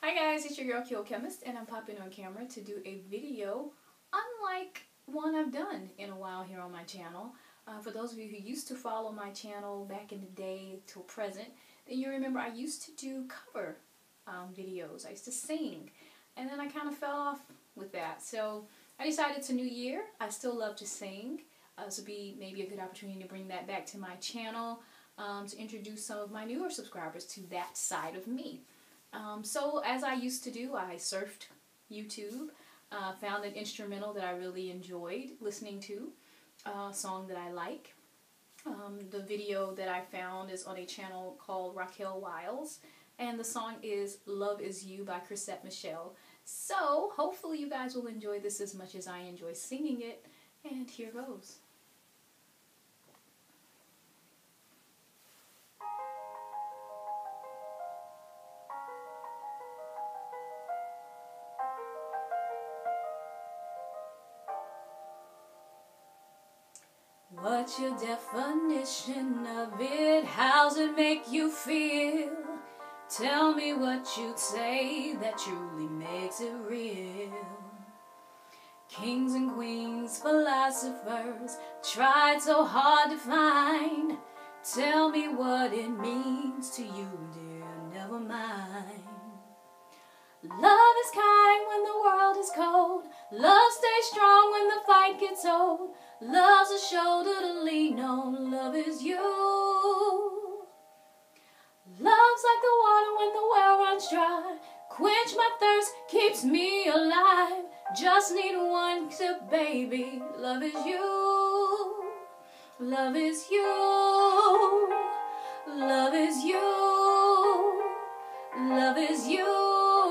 Hi guys, it's your girl Kyo Chemist, and I'm popping on camera to do a video unlike one I've done in a while here on my channel. For those of you who used to follow my channel back in the day till present, then you remember I used to do cover videos. I used to sing, and then I kind of fell off with that. So I decided it's a new year. I still love to sing. This would be maybe a good opportunity to bring that back to my channel, to introduce some of my newer subscribers to that side of me. So as I used to do, I surfed YouTube, found an instrumental that I really enjoyed listening to, a song that I like. The video that I found is on a channel called Raquel Wiles, and the song is Love Is You by Chrisette Michele. So hopefully you guys will enjoy this as much as I enjoy singing it, and here goes. What's your definition of it? How's it make you feel? Tell me what you'd say that truly makes it real. Kings and queens, philosophers, tried so hard to find. Tell me what it means to you, dear, never mind. Love is kind when the world is cold. Love stays strong when the fight gets old. Love's a shoulder to lean on. Love is you. Love's like the water when the well runs dry. Quench my thirst, keeps me alive. Just need one sip, baby. Love is you. Love is you. Love is you. Love is you.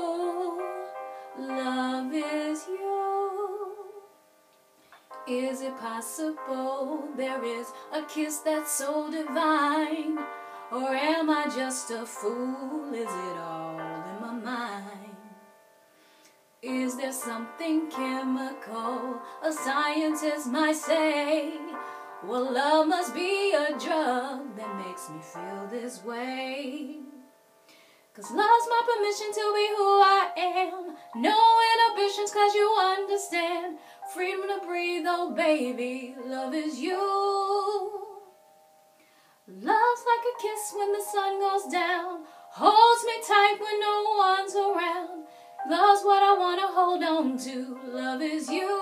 Love is you. Is it possible there is a kiss that's so divine? Or am I just a fool? Is it all in my mind? Is there something chemical a scientist might say? Well, love must be a drug that makes me feel this way. 'Cause love's my permission to be who I am. No inhibitions 'cause you understand. Freedom to breathe, oh baby, love is you. Love's like a kiss when the sun goes down. Holds me tight when no one's around. Love's what I wanna hold on to. Love is you.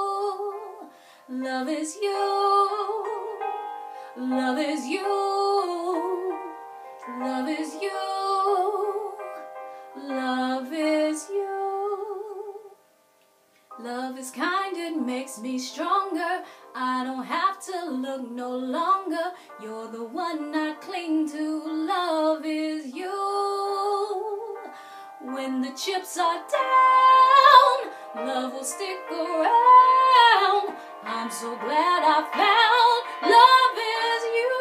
Love is you. Love is you. Love is you. Love is you. Love is kind, it makes me stronger. I don't have to look no longer. You're the one I cling to. Love is you. When the chips are down, love will stick around. I'm so glad I found love is you.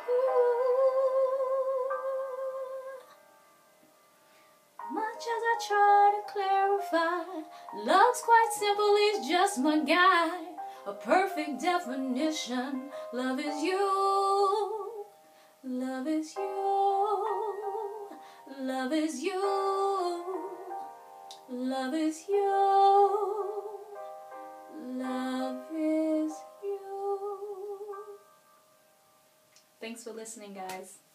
Much as I try to clarify, love's quite simple, he's just my guy. A perfect definition, love is you. Love is you. Love is you. Love is you. Love is you. Thanks for listening, guys.